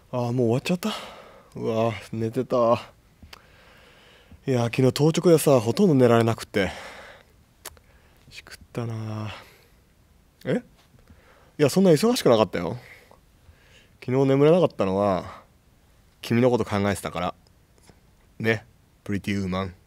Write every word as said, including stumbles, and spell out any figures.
ああ、もう終わっちゃった。うわー、寝てた。いやー、昨日当直でさ、ほとんど寝られなくて。しくったな。えいや、そんな忙しくなかったよ。昨日眠れなかったのは、君のこと考えてたから。ね、プリティウーマン。